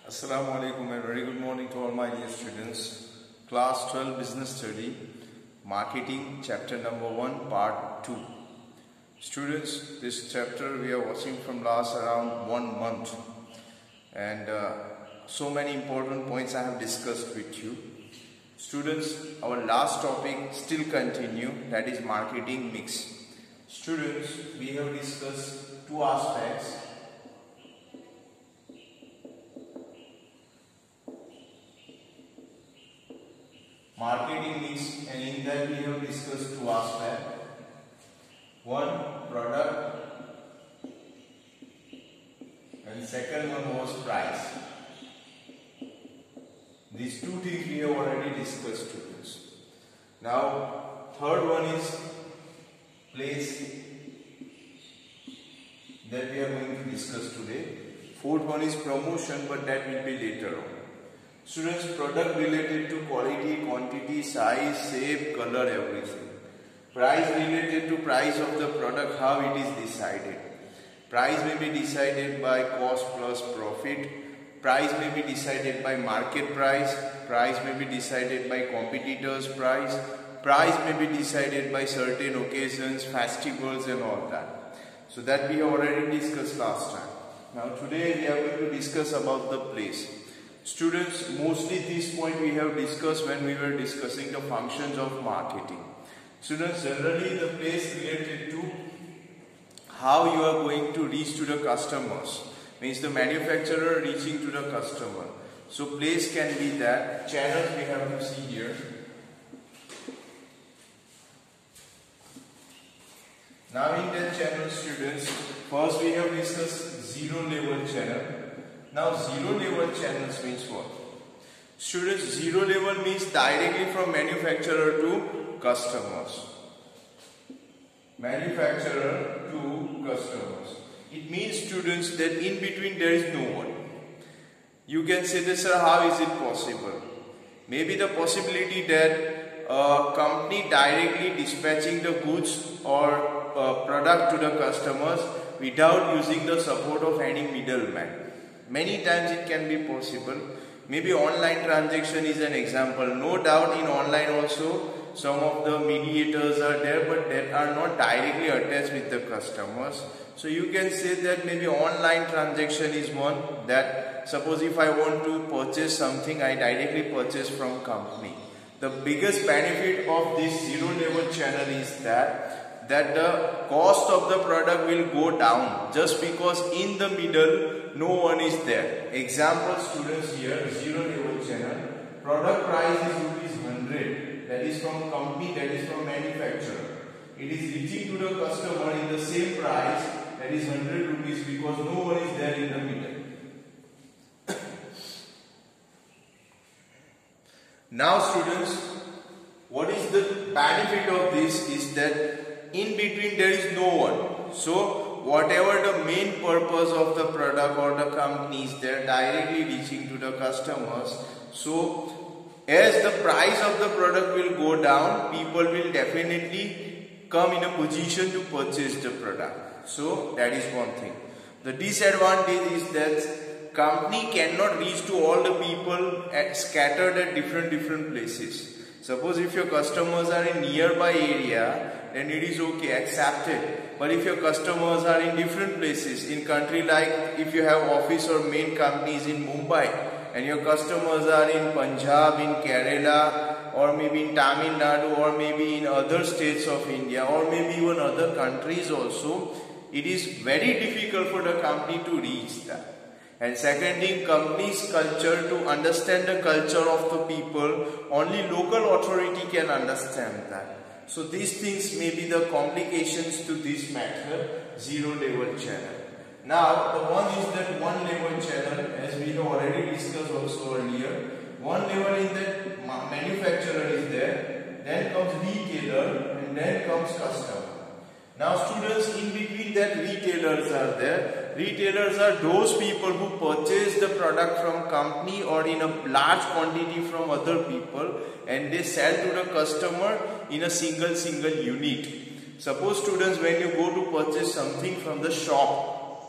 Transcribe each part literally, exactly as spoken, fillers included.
Assalamu alaikum and very good morning to all my dear students. Class twelve Business Study, Marketing, chapter number one, part two. Students, this chapter we are watching from last around one month, and uh, so many important points I have discussed with you. Students, our last topic still continue, that is marketing mix. Students, we have discussed two aspects. Marketing mix, and in that we have discussed two aspects. One, product, and second one was price. These two things we have already discussed, students. Now, third one is place that we are going to discuss today. Fourth one is promotion, but that will be later on. Students, product related to quality, quantity, size, shape, color, everything. Price related to price of the product, how it is decided. Price may be decided by cost plus profit. Price may be decided by market price. Price may be decided by competitors' price. Price may be decided by certain occasions, festivals and all that. So that we have already discussed last time. Now today we are going to discuss about the place. Students, mostly this point we have discussed when we were discussing the functions of marketing. Students, generally the place related to how you are going to reach to the customers, means the manufacturer reaching to the customer. So place can be that. Channels we have to see here. Now in that channel, students, first we have discussed zero level channel. Now zero level channels means what? Students, zero level means directly from manufacturer to customers. Manufacturer to customers. It means, students, that in between there is no one. You can say this, sir, how is it possible? Maybe the possibility that a company directly dispatching the goods or uh, product to the customers without using the support of any middleman. Many times it can be possible. Maybe online transaction is an example. No doubt in online also some of the mediators are there, but that are not directly attached with the customers. So you can say that maybe online transaction is one, that suppose if I want to purchase something, I directly purchase from company. The biggest benefit of this zero level channel is that that the cost of the product will go down just because in the middle no one is there. Example, students, here zero level channel, product price is rupees one hundred, that is from company, that is from manufacturer. It is reaching to the customer in the same price, that is one hundred rupees, because no one is there in the middle. Now students, what is the benefit of this is that in between there is no one. So whatever the main purpose of the product or the company is, they are directly reaching to the customers. So as the price of the product will go down, people will definitely come in a position to purchase the product. So that is one thing. The disadvantage is that company cannot reach to all the people at, scattered at different different places. Suppose if your customers are in nearby area, then it is okay, accepted. But if your customers are in different places, in country, like if you have office or main companies in Mumbai, and your customers are in Punjab, in Kerala, or maybe in Tamil Nadu, or maybe in other states of India, or maybe even other countries also, it is very difficult for the company to reach that. And second thing, company's culture, to understand the culture of the people, only local authority can understand that. So these things may be the complications to this method, zero level channel. Now the one is that one level channel, as we have already discussed also earlier. One level in that manufacturer is there, then comes retailer, and then comes customer. Now students, in between that retailers are there. Retailers are those people who purchase the product from company or in a large quantity from other people, and they sell to the customer in a single single unit. Suppose students, when you go to purchase something from the shop,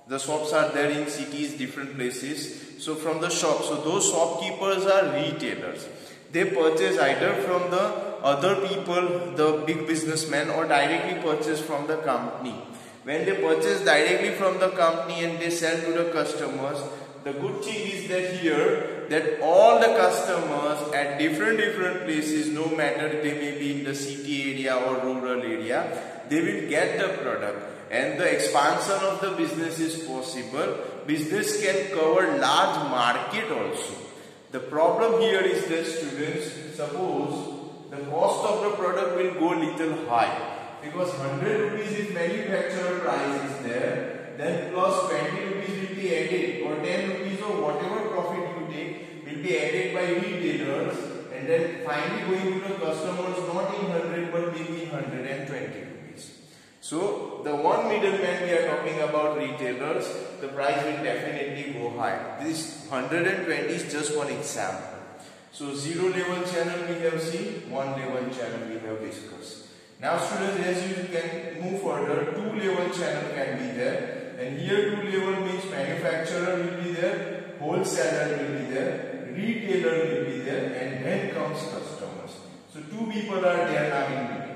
The shops are there in cities, different places. So from the shop, so those shopkeepers are retailers. They purchase either from the other people, the big businessmen, or directly purchase from the company. When they purchase directly from the company and they sell to the customers, the good thing is that here, that all the customers at different different places, no matter they may be in the city area or rural area, they will get the product. And the expansion of the business is possible. Business can cover large market also. The problem here is that students, suppose the cost of the product will go little high, because one hundred rupees if manufacturer price is there, then plus twenty rupees will be added, or ten rupees or whatever profit you take will be added by retailers, and then finally going to the customers not in one hundred but maybe one hundred twenty rupees. So the one middleman we are talking about, retailers, the price will definitely go high. This one hundred twenty is just one example. So zero level channel we have seen, one level channel we have discussed. Now students, as you can move further, two level channel can be there, and here two level means manufacturer will be there, wholesaler will be there, retailer will be there, and then comes customers. So two people are there now in between.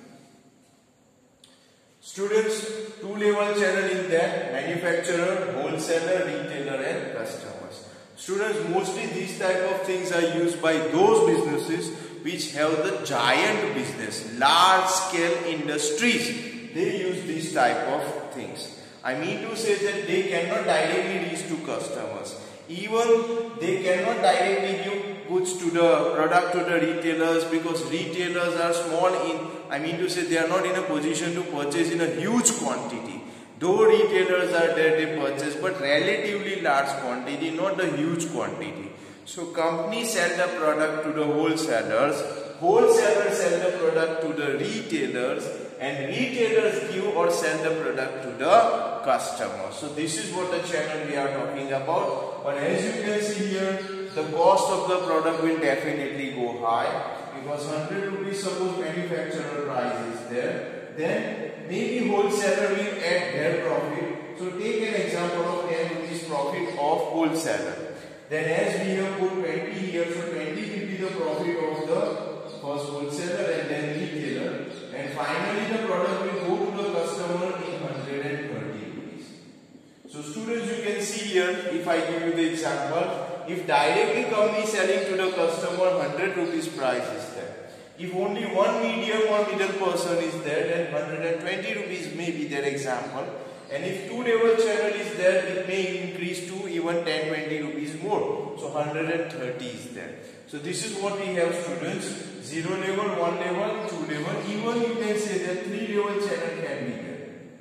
Students, two level channel is there, manufacturer, wholesaler, retailer, and customers. Students, mostly these type of things are used by those businesses which have the giant business, large scale industries. They use these type of things. I mean to say that they cannot directly reach to customers. Even they cannot directly give goods to the product to the retailers, because retailers are small in, I mean to say they are not in a position to purchase in a huge quantity. Though retailers are there, they purchase, but relatively large quantity, not a huge quantity. So companies sell the product to the wholesalers, wholesalers sell the product to the retailers, and retailers give or sell the product to the customer. So this is what the channel we are talking about. But as you can see here, the cost of the product will definitely go high, because one hundred rupees suppose manufacturer price is there, then maybe wholesaler will add their profit. So take an example of ten rupees profit of wholesaler. Then as we have put twenty here, so twenty will be the profit of the first wholesaler and then retailer, and finally the product will go to the customer in one hundred thirty rupees. So students, you can see here, if I give you the example, if directly company selling to the customer, one hundred rupees price is there. If only one medium or middle person is there, then one hundred twenty rupees may be their example. And if two level channel is there, it may increase to even ten to twenty rupees more. So one hundred thirty is there. So this is what we have, students. Zero level, one level, two level. Even you can say that three level channel can be there.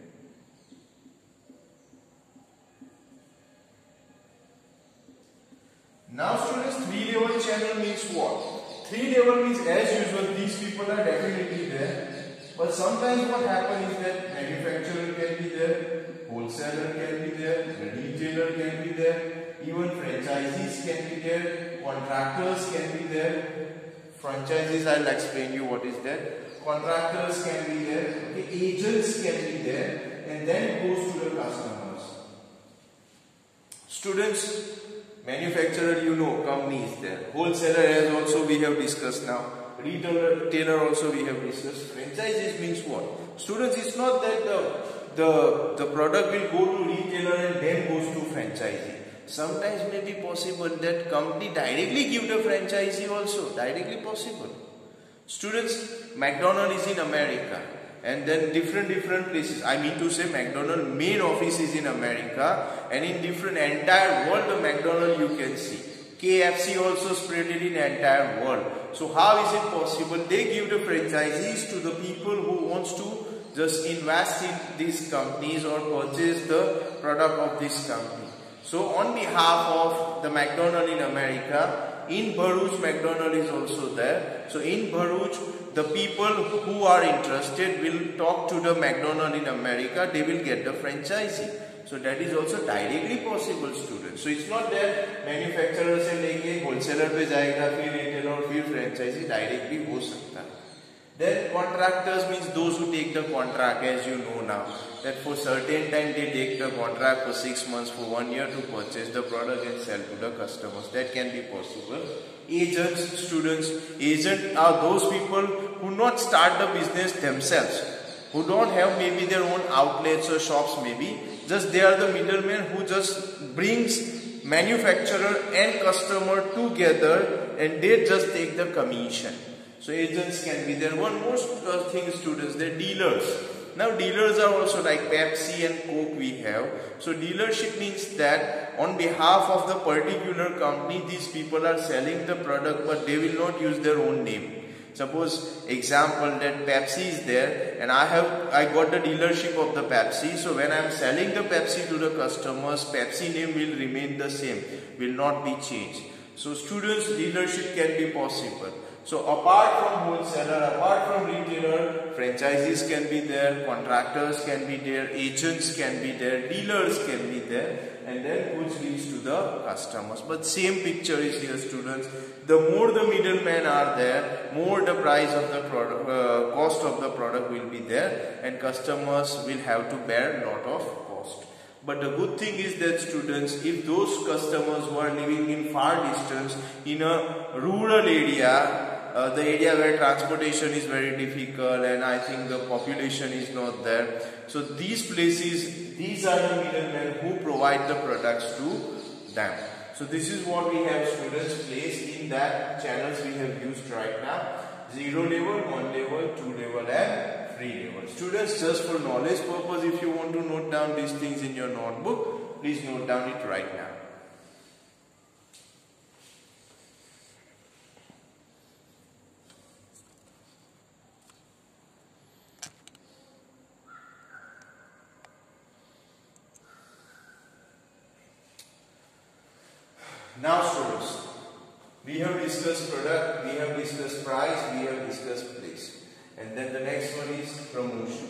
Now students, three level channel means what? Three level means, as usual, these people are definitely there. But sometimes what happens is that manufacturer can be there, wholesaler can be there, retailer can be there, even franchisees can be there, contractors can be there. Franchisees, I'll explain you what is that. Contractors can be there, okay, agents can be there, and then goes to the customers. Students, manufacturer, you know, company is there. Wholesaler, as also we have discussed now. Retailer also we have discussed. Franchises means what? Students, it's not that the, the, the product will go to retailer and then goes to franchisee. Sometimes may be possible that company directly give the franchisee also. Directly possible. Students, McDonald's is in America. And then different different places. I mean to say McDonald's main office is in America, and in different entire world the McDonald's you can see. K F C also spread it in entire world. So how is it possible? They give the franchisees to the people who wants to just invest in these companies or purchase the product of this company. So on behalf of the McDonald's in America, in Bharuch McDonald's is also there. So in Bharuch, the people who are interested will talk to the McDonald's in America, they will get the franchisee. So that is also directly possible, students. So it's not that manufacturer से लेके wholesaler पे जाएगा, फिर retailer और फिर franchisee, directly हो सकता है. Then contractors means those who take the contract, as you know now. that for certain time they take the contract for six months, for one year to purchase the product and sell to the customers. That can be possible. Agents, students, agent are those people who not start the business themselves, who don't have maybe their own outlets or shops maybe, just they are the middlemen who just brings manufacturer and customer together and they just take the commission. So agents can be there. One more uh, thing, students, they're dealers. Now dealers are also like Pepsi and Coke we have. So dealership means that on behalf of the particular company, these people are selling the product but they will not use their own name. Suppose example that Pepsi is there and I have I got the dealership of the Pepsi. So when I am selling the Pepsi to the customers, Pepsi name will remain the same, will not be changed. So students, dealership can be possible. So apart from wholesaler, apart from retailer, franchises can be there, contractors can be there, agents can be there, dealers can be there, and then goods reach to the customers. But same picture is here, students. The more the middlemen are there, more the price of the product, uh, cost of the product will be there, and customers will have to bear a lot of cost. But the good thing is that, students, if those customers who are living in far distance, in a rural area, Uh, the area where transportation is very difficult and I think the population is not there. So these places, these are the middlemen who provide the products to them. So this is what we have, students, placed in that channels we have used right now. Zero level, one level, two level and three level. Students, just for knowledge purpose, if you want to note down these things in your notebook, please note down it right now. Now students, we have discussed product, we have discussed price, we have discussed place, and then the next one is promotion.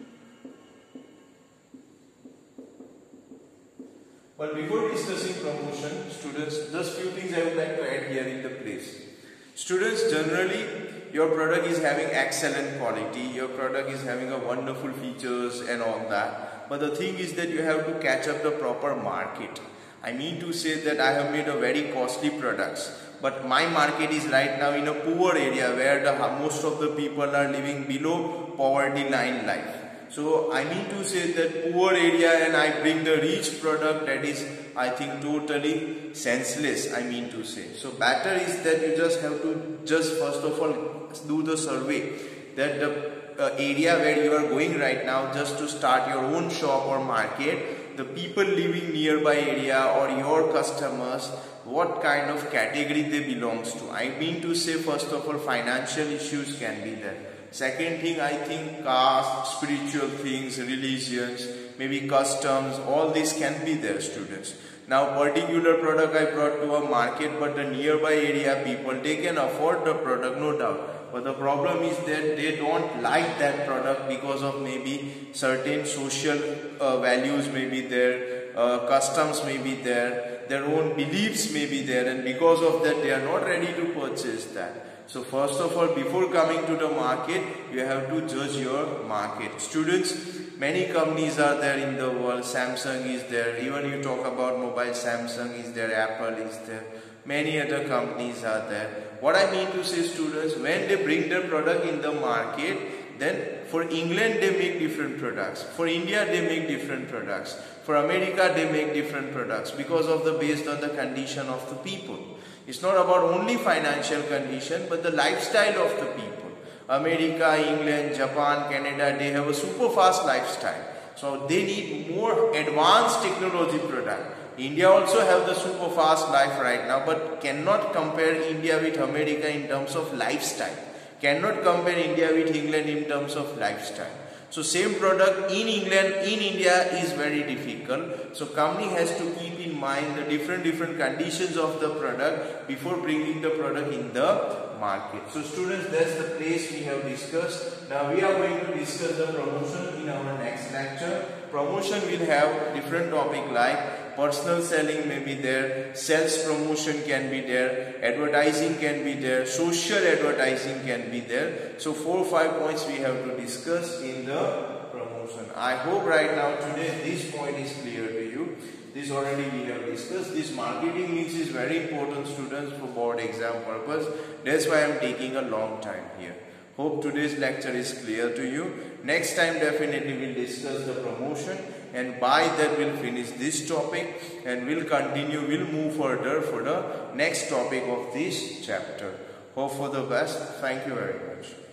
But before discussing promotion, students, just few things I would like to add here in the place. Students, generally your product is having excellent quality, your product is having a wonderful features and all that, but the thing is that you have to catch up the proper market. I mean to say that I have made a very costly products, but my market is right now in a poor area where the most of the people are living below poverty line life. So I mean to say that poor area and I bring the rich product, that is I think totally senseless, I mean to say. So better is that you just have to just first of all do the survey that the uh, area where you are going right now, just to start your own shop or market, the people living nearby area or your customers, what kind of category they belongs to. I mean to say, first of all, financial issues can be there. Second thing, I think caste, spiritual things, religions, maybe customs, all this can be there, students. Now particular product I brought to a market, but the nearby area people, they can afford the product, no doubt. But the problem is that they don't like that product because of maybe certain social uh, values may be there, uh, customs may be there, their own beliefs may be there, and because of that they are not ready to purchase that. So first of all, before coming to the market, you have to judge your market. Students, many companies are there in the world. Samsung is there, even you talk about mobile, Samsung is there, Apple is there. Many other companies are there. What I mean to say, students, when they bring their product in the market, then for England they make different products, for India they make different products, for America they make different products because of the based on the condition of the people. It's not about only financial condition but the lifestyle of the people. America, England, Japan, Canada, they have a super fast lifestyle. So they need more advanced technology product. India also have the super fast life right now, but cannot compare India with America in terms of lifestyle. Cannot compare India with England in terms of lifestyle. So same product in England, in India is very difficult. So company has to keep in mind the different different conditions of the product before bringing the product in the market. So students, that's the place we have discussed. Now we are going to discuss the promotion in our next lecture. Promotion will have different topic like personal selling may be there, sales promotion can be there, advertising can be there, social advertising can be there. So four or five points we have to discuss in the promotion. promotion. I hope right now today this point is clear to you. This already we have discussed. This marketing mix is very important, students, for board exam purpose. That's why I am taking a long time here. Hope today's lecture is clear to you. Next time definitely we'll discuss the promotion, and by that we'll finish this topic and we'll continue, we'll move further for the next topic of this chapter. Hope for the best. Thank you very much.